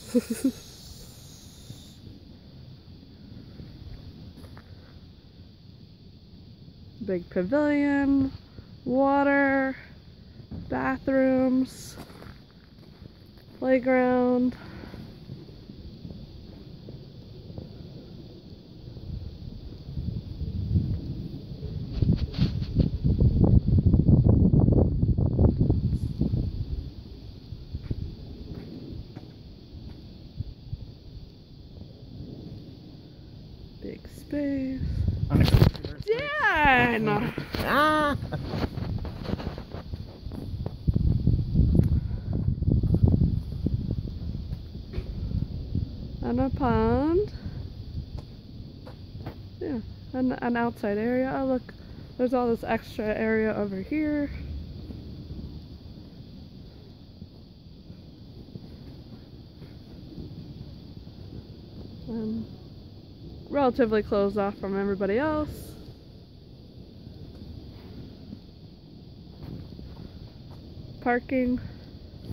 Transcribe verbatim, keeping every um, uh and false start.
Big pavilion, water, bathrooms, playground. Big space. Dan! Ah! And a pond. Yeah, and an outside area. Oh look, there's all this extra area over here. Um, relatively closed off from everybody else. Parking.